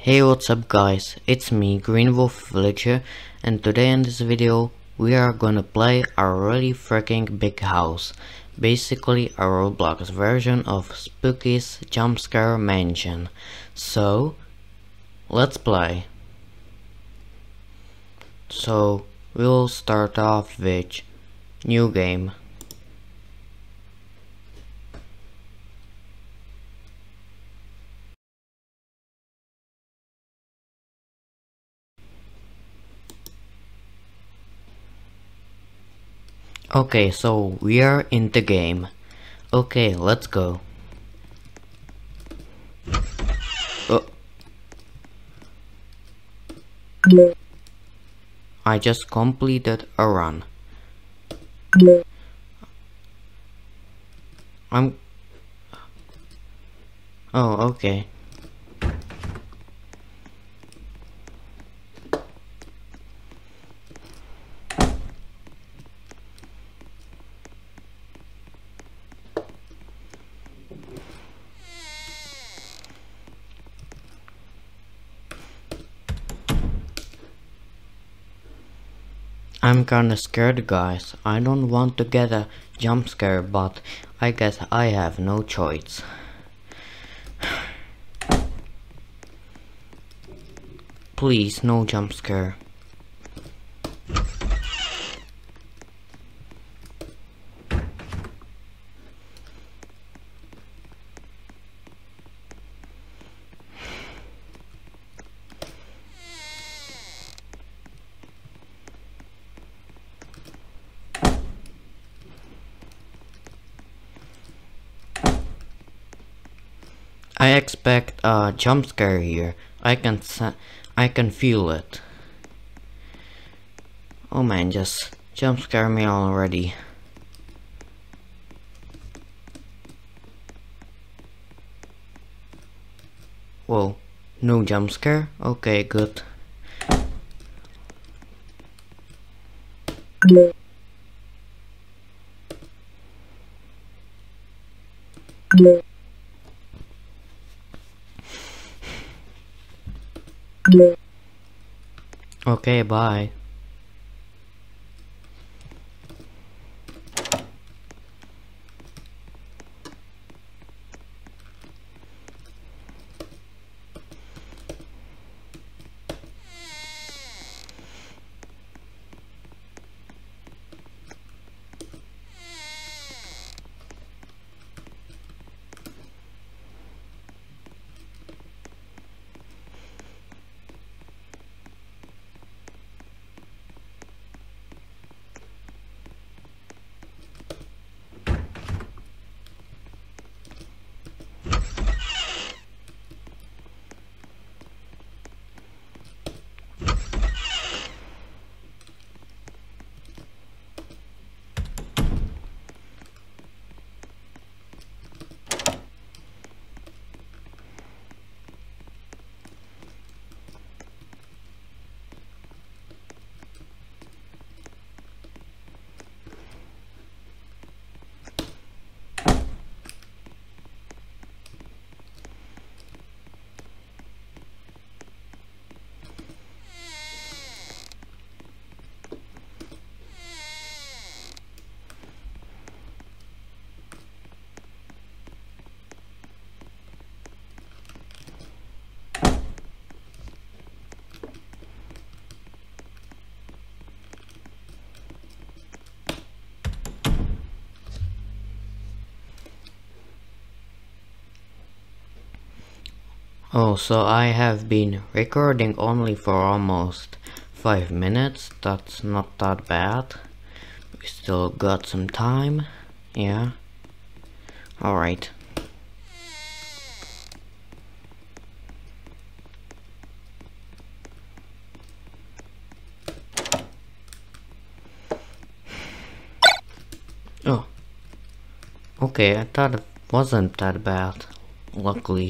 Hey, what's up guys, it's me Green Wolf Villager, and today in this video we are gonna play a really freaking big house, basically a Roblox version of Spooky's Jumpscare Mansion. So let's play. So we'll start off with new game. Okay, so we are in the game. Okay, let's go. Oh. I just completed a run. Oh, okay. I'm kinda scared, guys. I don't want to get a jump scare, but I guess I have no choice. Please, no jump scare. I expect a jump scare here. I can feel it. Oh man, just jump scare me already. Whoa, no jump scare? Okay, good. Okay, bye. Oh, so I have been recording only for almost 5 minutes. That's not that bad. We still got some time. Yeah. Alright. Oh. Okay, I thought it wasn't that bad. Luckily.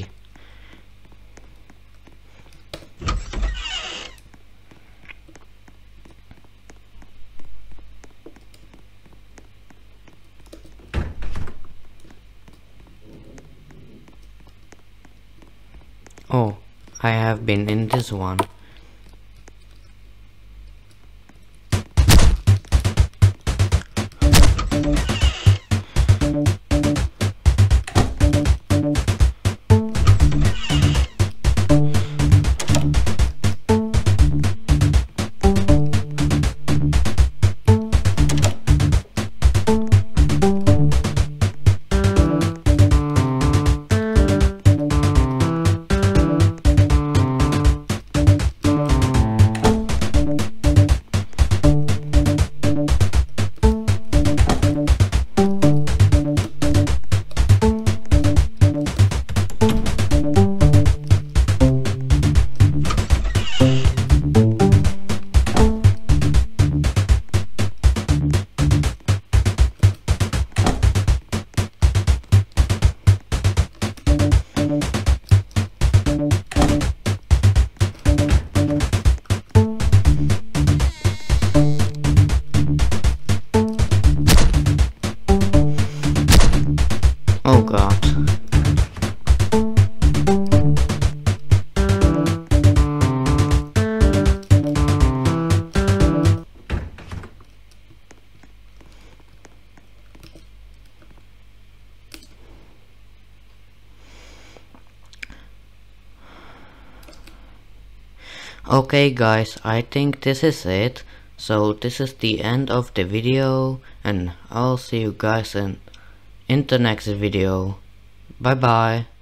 Oh, I have been in this one. Oh god. Okay guys, I think this is it. So this is the end of the video, and I'll see you guys in the next video. Bye bye.